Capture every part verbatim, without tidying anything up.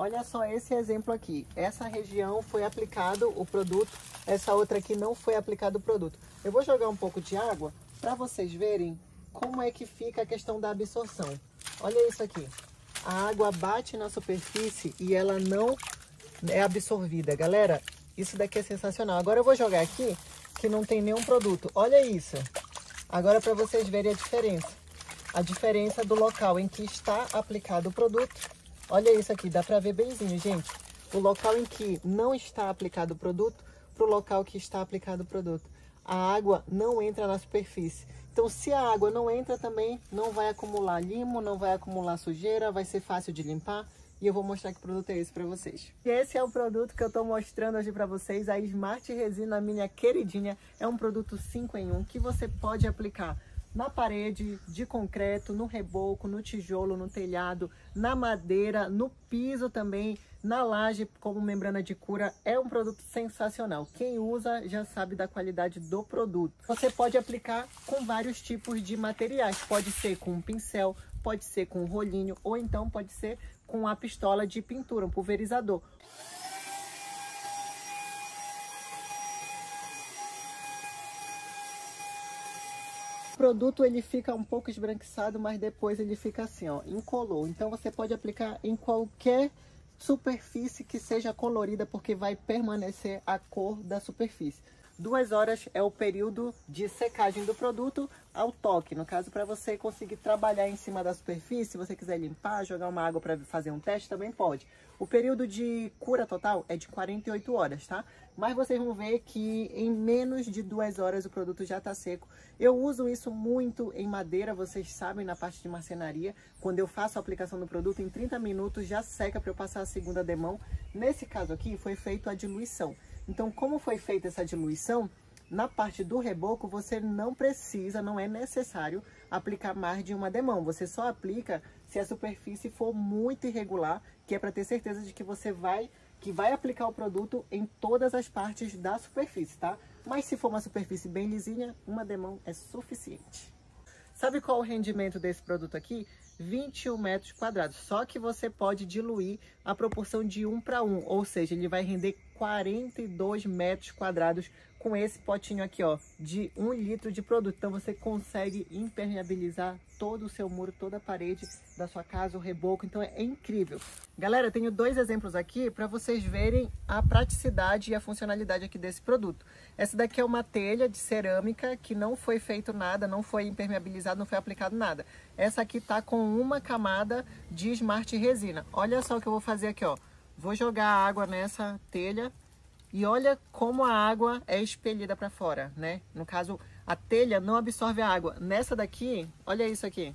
Olha só esse exemplo aqui. Essa região foi aplicado o produto, essa outra aqui não foi aplicado o produto. Eu vou jogar um pouco de água para vocês verem como é que fica a questão da absorção. Olha isso aqui. A água bate na superfície e ela não é absorvida. Galera, isso daqui é sensacional. Agora eu vou jogar aqui que não tem nenhum produto. Olha isso. Agora para vocês verem a diferença. A diferença do local em que está aplicado o produto. Olha isso aqui, dá para ver benzinho, gente. O local em que não está aplicado o produto para o local que está aplicado o produto. A água não entra na superfície. Então, se a água não entra também, não vai acumular limo, não vai acumular sujeira, vai ser fácil de limpar. E eu vou mostrar que produto é esse para vocês. E esse é o produto que eu estou mostrando hoje para vocês, a Smart Resina, minha queridinha. É um produto cinco em um que você pode aplicar na parede de concreto, no reboco, no tijolo, no telhado, na madeira, no piso também, na laje como membrana de cura. É um produto sensacional. Quem usa já sabe da qualidade do produto. Você pode aplicar com vários tipos de materiais. Pode ser com um pincel, pode ser com um rolinho ou então pode ser com a pistola de pintura, um pulverizador. O produto ele fica um pouco esbranquiçado, mas depois ele fica assim, ó, incolor. Então você pode aplicar em qualquer superfície que seja colorida, porque vai permanecer a cor da superfície. Duas horas é o período de secagem do produto ao toque. No caso, para você conseguir trabalhar em cima da superfície, se você quiser limpar, jogar uma água para fazer um teste, também pode. O período de cura total é de quarenta e oito horas, tá? Mas vocês vão ver que em menos de duas horas o produto já está seco. Eu uso isso muito em madeira, vocês sabem, na parte de marcenaria. Quando eu faço a aplicação do produto, em trinta minutos já seca para eu passar a segunda demão. Nesse caso aqui, foi feito a diluição. Então, como foi feita essa diluição, na parte do reboco você não precisa, não é necessário aplicar mais de uma demão. Você só aplica se a superfície for muito irregular, que é para ter certeza de que você vai, que vai aplicar o produto em todas as partes da superfície, tá? Mas se for uma superfície bem lisinha, uma demão é suficiente. Sabe qual o rendimento desse produto aqui? vinte e um metros quadrados. Só que você pode diluir a proporção de um para um, ou seja, ele vai render quarenta e dois metros quadrados com esse potinho aqui, ó, de um litro de produto. Então você consegue impermeabilizar todo o seu muro, toda a parede da sua casa, o reboco. Então é incrível. Galera, eu tenho dois exemplos aqui para vocês verem a praticidade e a funcionalidade aqui desse produto. Essa daqui é uma telha de cerâmica que não foi feito nada, não foi impermeabilizado, não foi aplicado nada. Essa aqui tá com uma camada de Smart Resina. Olha só o que eu vou fazer aqui, ó. Vou jogar água nessa telha e olha como a água é expelida para fora, né? No caso, a telha não absorve a água. Nessa daqui, olha isso aqui.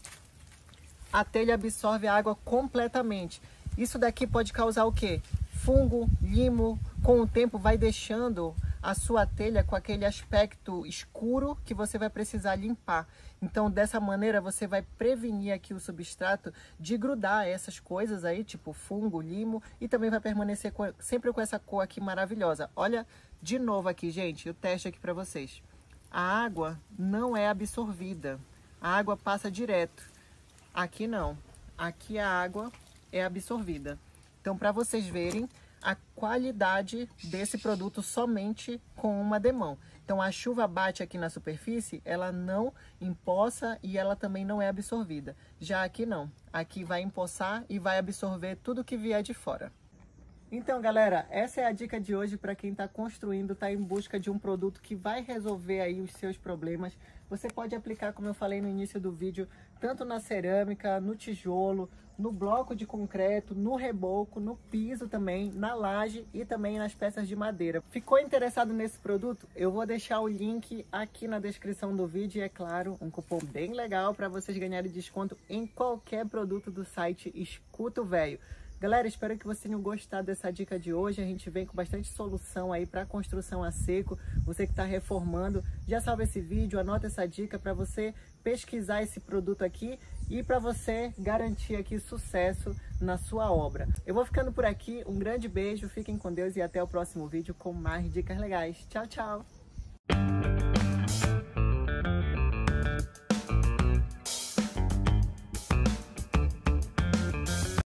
A telha absorve a água completamente. Isso daqui pode causar o quê? Fungo, limo. Com o tempo vai deixando a sua telha com aquele aspecto escuro que você vai precisar limpar. Então, dessa maneira, você vai prevenir aqui o substrato de grudar essas coisas aí, tipo fungo, limo, e também vai permanecer com, sempre com essa cor aqui maravilhosa. Olha de novo aqui, gente, o teste aqui para vocês. A água não é absorvida, a água passa direto. Aqui não, aqui a água é absorvida. Então, para vocês verem a qualidade desse produto somente com uma demão. Então a chuva bate aqui na superfície, ela não empoça e ela também não é absorvida. Já aqui não, aqui vai empoçar e vai absorver tudo que vier de fora. Então, galera, essa é a dica de hoje para quem está construindo, está em busca de um produto que vai resolver aí os seus problemas. Você pode aplicar, como eu falei no início do vídeo, tanto na cerâmica, no tijolo, no bloco de concreto, no reboco, no piso também, na laje e também nas peças de madeira. Ficou interessado nesse produto? Eu vou deixar o link aqui na descrição do vídeo e, é claro, um cupom bem legal para vocês ganharem desconto em qualquer produto do site Escuta o Velho. Galera, espero que vocês tenham gostado dessa dica de hoje. A gente vem com bastante solução aí para construção a seco. Você que está reformando, já salva esse vídeo, anota essa dica para você pesquisar esse produto aqui e para você garantir aqui sucesso na sua obra. Eu vou ficando por aqui, um grande beijo, fiquem com Deus e até o próximo vídeo com mais dicas legais. Tchau, tchau!